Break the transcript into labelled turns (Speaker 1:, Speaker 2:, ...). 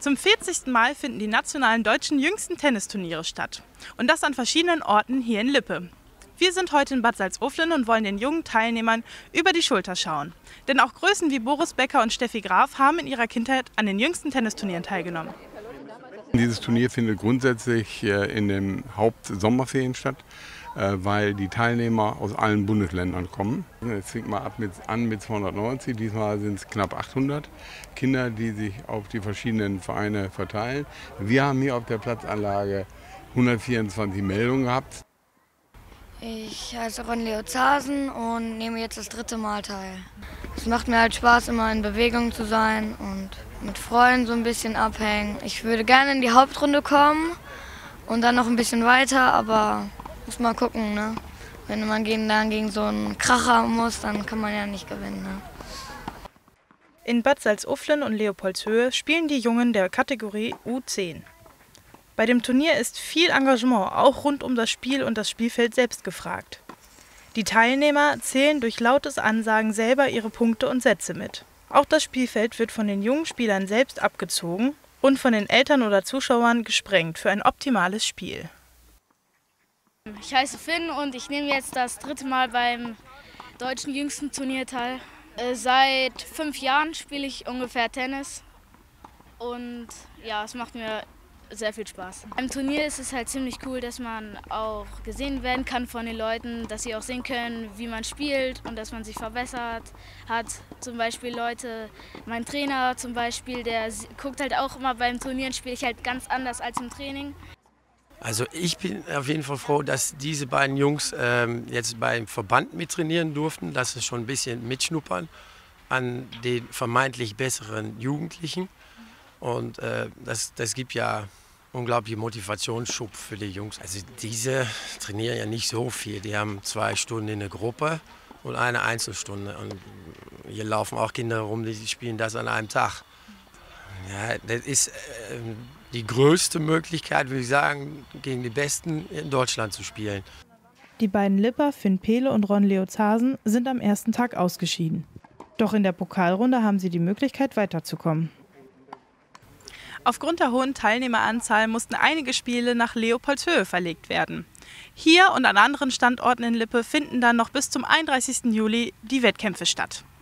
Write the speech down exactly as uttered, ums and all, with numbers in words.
Speaker 1: Zum vierzigsten Mal finden die nationalen deutschen jüngsten Tennisturniere statt. Und das an verschiedenen Orten hier in Lippe. Wir sind heute in Bad Salzuflen und wollen den jungen Teilnehmern über die Schulter schauen. Denn auch Größen wie Boris Becker und Steffi Graf haben in ihrer Kindheit an den jüngsten Tennisturnieren teilgenommen.
Speaker 2: Dieses Turnier findet grundsätzlich in den Hauptsommerferien statt, weil die Teilnehmer aus allen Bundesländern kommen. Es fängt mal ab mit, an mit zweihundertneunzig, diesmal sind es knapp achthundert Kinder, die sich auf die verschiedenen Vereine verteilen. Wir haben hier auf der Platzanlage hundertvierundzwanzig Meldungen gehabt.
Speaker 3: Ich heiße Ron Leo Zasen und nehme jetzt das dritte Mal teil. Es macht mir halt Spaß, immer in Bewegung zu sein und mit Freunden so ein bisschen abhängen. Ich würde gerne in die Hauptrunde kommen und dann noch ein bisschen weiter, aber muss mal gucken, ne? Wenn man gegen, dann gegen so einen Kracher muss, dann kann man ja nicht gewinnen. Ne?
Speaker 1: In Bad Salzuflen und Leopoldshöhe spielen die Jungen der Kategorie U zehn. Bei dem Turnier ist viel Engagement, auch rund um das Spiel und das Spielfeld selbst gefragt. Die Teilnehmer zählen durch lautes Ansagen selber ihre Punkte und Sätze mit. Auch das Spielfeld wird von den jungen Spielern selbst abgezogen und von den Eltern oder Zuschauern gesprengt für ein optimales Spiel.
Speaker 4: Ich heiße Finn und ich nehme jetzt das dritte Mal beim deutschen jüngsten Turnier teil. Äh, seit fünf Jahren spiele ich ungefähr Tennis und ja, es macht mir sehr viel Spaß. Beim Turnier ist es halt ziemlich cool, dass man auch gesehen werden kann von den Leuten, dass sie auch sehen können, wie man spielt und dass man sich verbessert hat. Zum Beispiel Leute, mein Trainer zum Beispiel, der guckt halt auch immer beim Turnieren, spiele ich halt ganz anders als im Training.
Speaker 5: Also ich bin auf jeden Fall froh, dass diese beiden Jungs ähm, jetzt beim Verband mittrainieren durften, dass sie schon ein bisschen mitschnuppern an den vermeintlich besseren Jugendlichen. Und äh, das, das gibt ja unglaubliche Motivationsschub für die Jungs. Also diese trainieren ja nicht so viel. Die haben zwei Stunden in der Gruppe und eine Einzelstunde. Und hier laufen auch Kinder rum, die spielen das an einem Tag. Ja, das ist äh, die größte Möglichkeit, würde ich sagen, gegen die Besten in Deutschland zu spielen.
Speaker 1: Die beiden Lipper, Finn Pehle und Ron Leo Zasen, sind am ersten Tag ausgeschieden. Doch in der Pokalrunde haben sie die Möglichkeit, weiterzukommen. Aufgrund der hohen Teilnehmeranzahl mussten einige Spiele nach Leopoldshöhe verlegt werden. Hier und an anderen Standorten in Lippe finden dann noch bis zum einunddreißigsten Juli die Wettkämpfe statt.